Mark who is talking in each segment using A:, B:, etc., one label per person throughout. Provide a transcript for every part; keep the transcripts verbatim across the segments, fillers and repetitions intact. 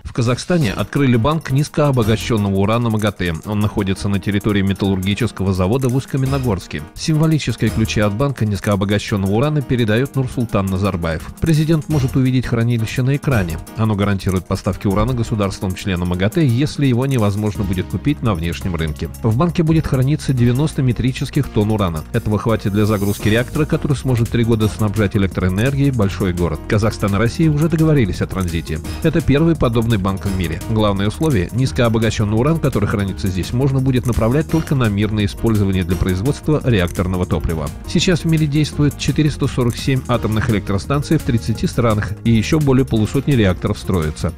A: В Казахстане открыли банк низкообогащенного урана МАГАТЭ. Он находится на территории металлургического завода в Усть-Каменогорске. Символические ключи от банка низкообогащенного урана передает Нурсултан Назарбаев. Президент может увидеть хранилище на экране. Оно гарантирует поставки урана государствам-членам МАГАТЭ, если его невозможно будет купить на внешнем рынке. В банке будет храниться девяносто метрических тонн урана. Этого хватит для загрузки реактора, который сможет три года снабжать электроэнергией большой город. Казахстан и Россия уже договорились о транзите. Это первый подобный банк в мире. Главное условие – низкообогащенный уран, который хранится здесь, можно будет направлять только на мирное использование для производства реакторного топлива. Сейчас в мире действует четыреста сорок семь атомных электростанций в тридцати странах, и еще более полусотни реакторов строятся.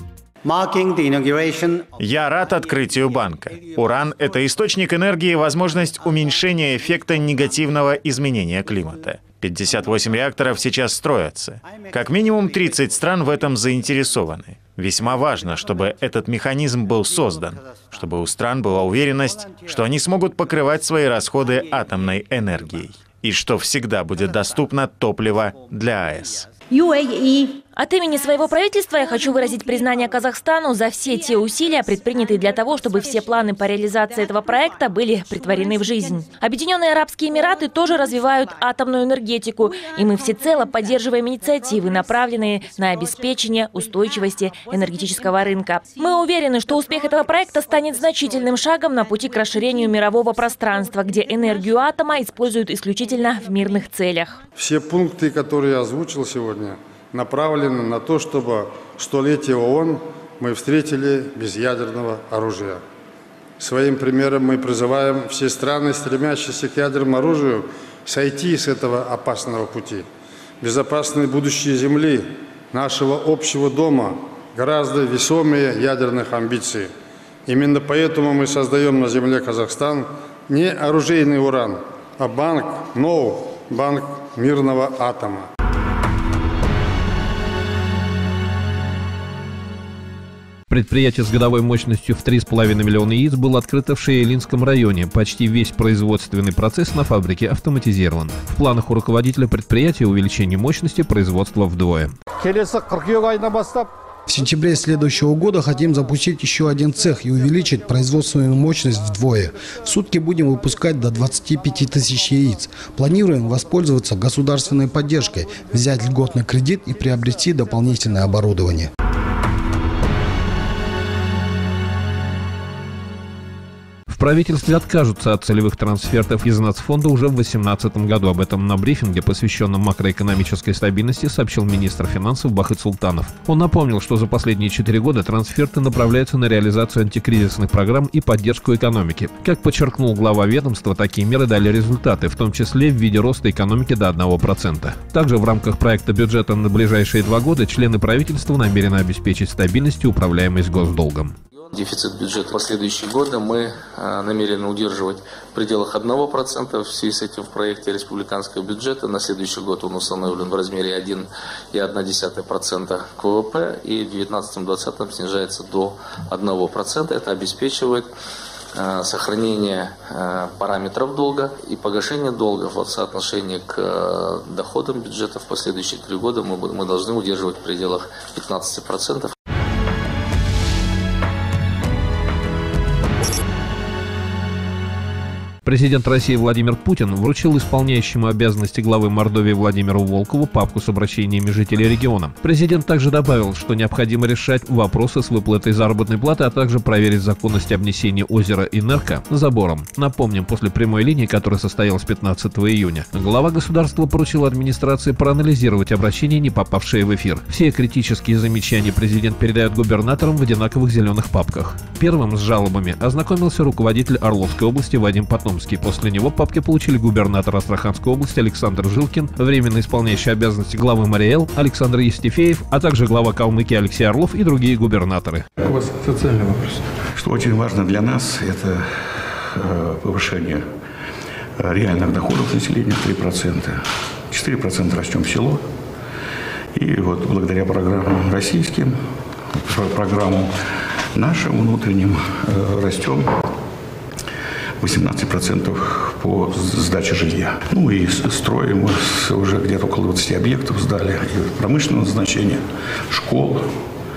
B: Я рад открытию банка. Уран – это источник энергии и возможность уменьшения эффекта негативного изменения климата. пятьдесят восемь реакторов сейчас строятся. Как минимум тридцать стран в этом заинтересованы. Весьма важно, чтобы этот механизм был создан, чтобы у стран была уверенность, что они смогут покрывать свои расходы атомной энергией, и что всегда будет доступно топливо для АЭС.
C: От имени своего правительства я хочу выразить признание Казахстану за все те усилия, предпринятые для того, чтобы все планы по реализации этого проекта были претворены в жизнь. Объединенные Арабские Эмираты тоже развивают атомную энергетику, и мы всецело поддерживаем инициативы, направленные на обеспечение устойчивости энергетического рынка. Мы уверены, что успех этого проекта станет значительным шагом на пути к расширению мирового пространства, где энергию атома используют исключительно в мирных целях.
D: Все пункты, которые я озвучил сегодня, направлены на то, чтобы столетие ООН мы встретили без ядерного оружия. Своим примером мы призываем все страны, стремящиеся к ядерному оружию, сойти с этого опасного пути. Безопасное будущее Земли, нашего общего дома, гораздо весомее ядерных амбиций. Именно поэтому мы создаем на земле Казахстан не оружейный уран, а банк НОУ, банк мирного атома.
A: Предприятие с годовой мощностью в три с половиной миллиона яиц было открыто в Шиелинском районе. Почти весь производственный процесс на фабрике автоматизирован. В планах у руководителя предприятия увеличение мощности производства вдвое.
E: В сентябре следующего года хотим запустить еще один цех и увеличить производственную мощность вдвое. В сутки будем выпускать до двадцати пяти тысяч яиц. Планируем воспользоваться государственной поддержкой, взять льготный кредит и приобрести дополнительное оборудование.
A: В правительстве откажутся от целевых трансфертов из нацфонда уже в две тысячи восемнадцатом году. Об этом на брифинге, посвященном макроэкономической стабильности, сообщил министр финансов Бахыт Султанов. Он напомнил, что за последние четыре года трансферты направляются на реализацию антикризисных программ и поддержку экономики. Как подчеркнул глава ведомства, такие меры дали результаты, в том числе в виде роста экономики до одного процента. Также в рамках проекта бюджета на ближайшие два года члены правительства намерены обеспечить стабильность и управляемость госдолгом.
F: Дефицит бюджета в последующие годы мы намерены удерживать в пределах одного процента. В связи с этим в проекте республиканского бюджета на следующий год он установлен в размере один и одна десятая процента к ВВП, и в две тысячи девятнадцатом — две тысячи двадцатом снижается до одного процента. Это обеспечивает сохранение параметров долга и погашение долга в соотношении к доходам бюджета в последующие три года мы, мы должны удерживать в пределах пятнадцати процентов.
A: Президент России Владимир Путин вручил исполняющему обязанности главы Мордовии Владимиру Волкову папку с обращениями жителей региона. Президент также добавил, что необходимо решать вопросы с выплатой заработной платы, а также проверить законность обнесения озера Инерка забором. Напомним, после прямой линии, которая состоялась пятнадцатого июня, глава государства поручил администрации проанализировать обращения, не попавшие в эфир. Все критические замечания президент передает губернаторам в одинаковых зеленых папках. Первым с жалобами ознакомился руководитель Орловской области Вадим Потомский. После него папки получили губернатор Астраханской области Александр Жилкин, временно исполняющий обязанности главы МРИЭЛ Александр Евстифеев, а также глава Калмыкии Алексей Орлов и другие губернаторы.
G: У вас социальный вопрос.
H: Что очень важно для нас, это повышение реальных доходов населения в три процента. четыре процента растем в село. И вот благодаря программам российским, программам нашим внутренним растем восемнадцать процентов по сдаче жилья. Ну и строим мы уже где-то около двадцати объектов сдали и промышленного значения, школ,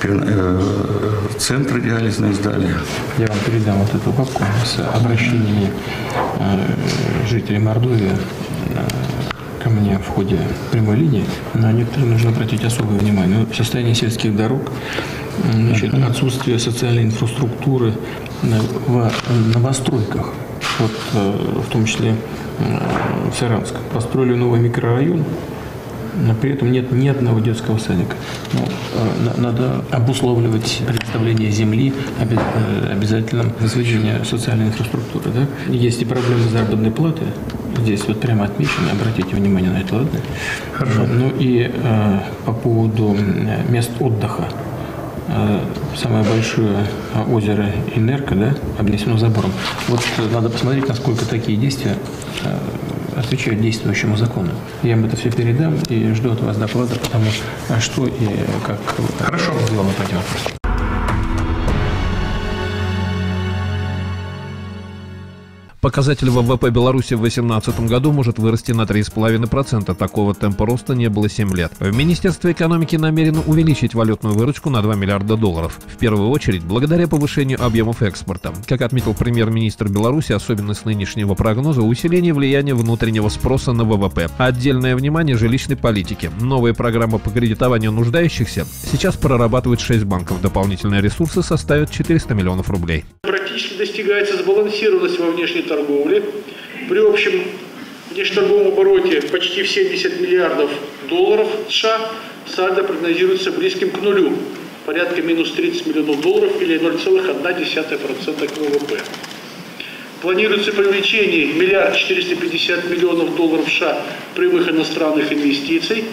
H: центры диализные сдали.
G: Я вам передам вот эту папку с обращениями жителей Мордовии ко мне в ходе прямой линии. На некоторые нужно обратить особое внимание. Состояние сельских дорог, значит, отсутствие социальной инфраструктуры в новостройках, вот, в том числе в Саранске. Построили новый микрорайон, но при этом нет ни одного детского садика. Ну, надо обусловливать предоставление земли обязательным возведением социальной инфраструктуры. Да? Есть и проблемы заработной платы. Здесь вот прямо отмечено, обратите внимание на это, ладно? Хорошо. Ну и э, по поводу мест отдыха. Э, самое большое озеро Инерка, да, обнесено забором. Вот надо посмотреть, насколько такие действия э, отвечают действующему закону. Я им это все передам и жду от вас доклада, потому что и как Хорошо. Сделано по этим вопросам.
A: Показатель ВВП Беларуси в две тысячи восемнадцатом году может вырасти на три целых пять десятых процента. Такого темпа роста не было семь лет. В Министерстве экономики намерены увеличить валютную выручку на два миллиарда долларов. В первую очередь, благодаря повышению объемов экспорта. Как отметил премьер-министр Беларуси, особенность нынешнего прогноза – усиление влияния внутреннего спроса на ВВП. Отдельное внимание жилищной политике. Новая программа по кредитованию нуждающихся сейчас прорабатывает шесть банков. Дополнительные ресурсы составят четыреста миллионов рублей.
I: Практически достигается сбалансированность во внешней торговли. При общем внешнеторговом обороте почти в семьдесят миллиардов долларов США сальдо прогнозируется близким к нулю, порядка минус тридцать миллионов долларов или ноль целых одна десятая процента к ВВП. Планируется привлечение миллиард четыреста пятьдесят миллионов долларов США прямых иностранных инвестиций.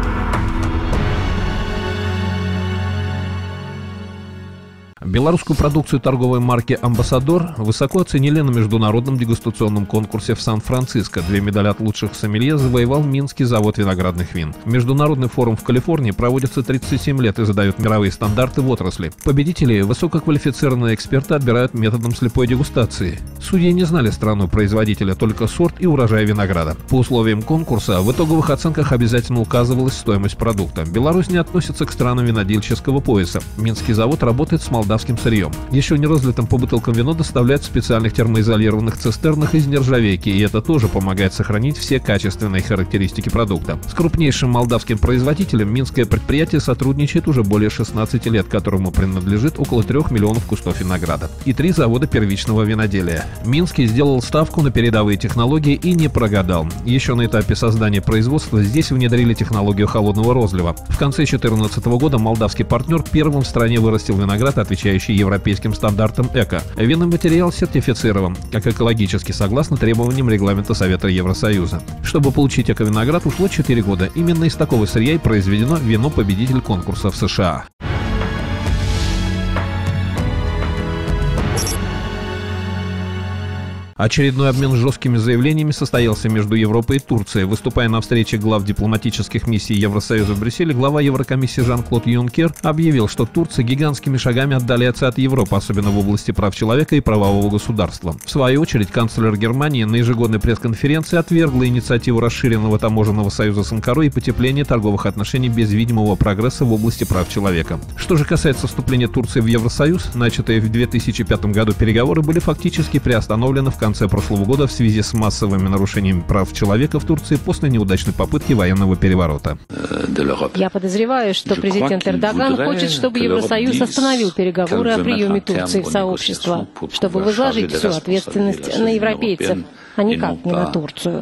A: Белорусскую продукцию торговой марки «Амбассадор» высоко оценили на международном дегустационном конкурсе в Сан-Франциско. Две медали от лучших сомелье завоевал Минский завод виноградных вин. Международный форум в Калифорнии проводится тридцать семь лет и задает мировые стандарты в отрасли. Победителей высококвалифицированные эксперты отбирают методом слепой дегустации. Судьи не знали страну-производителя, только сорт и урожай винограда. По условиям конкурса в итоговых оценках обязательно указывалась стоимость продукта. Беларусь не относится к странам винодельческого пояса. Минский завод работает с молдавским сырьем. Еще не разлитым по бутылкам вино доставляют в специальных термоизолированных цистернах из нержавейки, и это тоже помогает сохранить все качественные характеристики продукта. С крупнейшим молдавским производителем минское предприятие сотрудничает уже более шестнадцати лет, которому принадлежит около трех миллионов кустов винограда. И три завода первичного виноделия. Минский сделал ставку на передовые технологии и не прогадал. Еще на этапе создания производства здесь внедрили технологию холодного розлива. В конце две тысячи четырнадцатого года молдавский партнер первым в стране вырастил виноград, отвечающий европейским стандартам эко. Винный материал сертифицирован, как экологически, согласно требованиям регламента Совета Евросоюза. Чтобы получить эко-виноград, ушло четыре года. Именно из такого сырья и произведено вино-победитель конкурса в США. Очередной обмен жесткими заявлениями состоялся между Европой и Турцией. Выступая на встрече глав дипломатических миссий Евросоюза в Брюсселе, глава Еврокомиссии Жан-Клод Юнкер объявил, что Турция гигантскими шагами отдаляется от Европы, особенно в области прав человека и правового государства. В свою очередь, канцлер Германии на ежегодной пресс-конференции отвергла инициативу расширенного таможенного союза с Анкарой и потепления торговых отношений без видимого прогресса в области прав человека. Что же касается вступления Турции в Евросоюз, начатые в две тысячи пятом году переговоры были фактически приостановлены в конце В конце прошлого года в связи с массовыми нарушениями прав человека в Турции после неудачной попытки военного переворота.
J: Я подозреваю, что президент Эрдоган хочет, чтобы Евросоюз остановил переговоры о приеме Турции в сообщество, чтобы возложить всю ответственность на европейцев, а никак не на Турцию.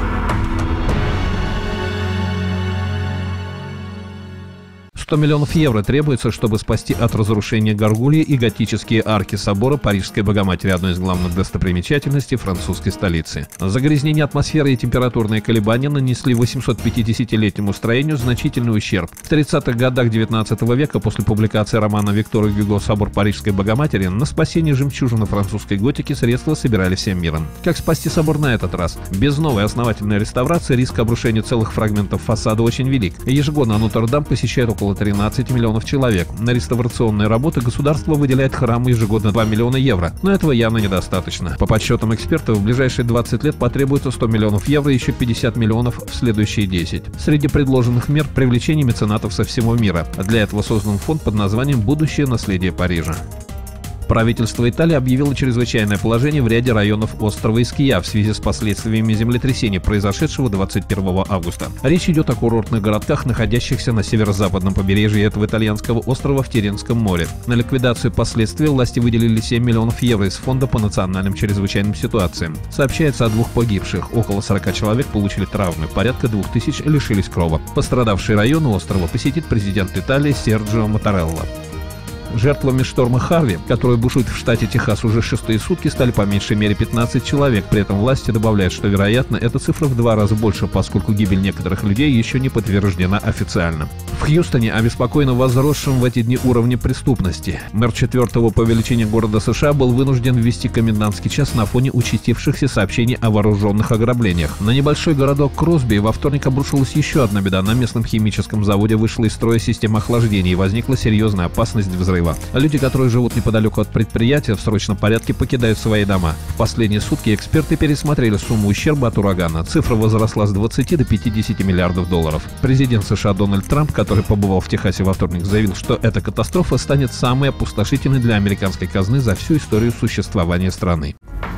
A: сто миллионов евро требуется, чтобы спасти от разрушения горгульи и готические арки собора Парижской Богоматери, одной из главных достопримечательностей французской столицы. Загрязнение атмосферы и температурные колебания нанесли восьмисотпятидесятилетнему строению значительный ущерб. В тридцатых годах девятнадцатого века, после публикации романа Виктора Гюго «Собор Парижской Богоматери», на спасение жемчужины французской готики средства собирали всем миром. Как спасти собор на этот раз? Без новой основательной реставрации риск обрушения целых фрагментов фасада очень велик. Ежегодно Нотр-Дам посещает около около тринадцати миллионов человек. На реставрационные работы государство выделяет храму ежегодно два миллиона евро, но этого явно недостаточно. По подсчетам экспертов, в ближайшие двадцать лет потребуется сто миллионов евро и еще пятьдесят миллионов в следующие десять. Среди предложенных мер – привлечение меценатов со всего мира. Для этого создан фонд под названием «Будущее наследие Парижа». Правительство Италии объявило чрезвычайное положение в ряде районов острова Иския в связи с последствиями землетрясения, произошедшего двадцать первого августа. Речь идет о курортных городках, находящихся на северо-западном побережье этого итальянского острова в Тиренском море. На ликвидацию последствий власти выделили семь миллионов евро из фонда по национальным чрезвычайным ситуациям. Сообщается о двух погибших, около сорока человек получили травмы, порядка двух тысяч лишились крова. Пострадавшие районы острова посетит президент Италии Серджио Маттарелла. Жертвами шторма Харви, который бушует в штате Техас уже шестые сутки, стали по меньшей мере пятнадцать человек. При этом власти добавляют, что, вероятно, эта цифра в два раза больше, поскольку гибель некоторых людей еще не подтверждена официально. В Хьюстоне обеспокоены возросшим в эти дни уровнем преступности. Мэр четвертого по величине города США был вынужден ввести комендантский час на фоне участившихся сообщений о вооруженных ограблениях. На небольшой городок Кросби во вторник обрушилась еще одна беда. На местном химическом заводе вышла из строя система охлаждения и возникла серьезная опасность взрыва. Люди, которые живут неподалеку от предприятия, в срочном порядке покидают свои дома. В последние сутки эксперты пересмотрели сумму ущерба от урагана. Цифра возросла с двадцати до пятидесяти миллиардов долларов. Президент США Дональд Трамп, который побывал в Техасе во вторник, заявил, что эта катастрофа станет самой опустошительной для американской казны за всю историю существования страны.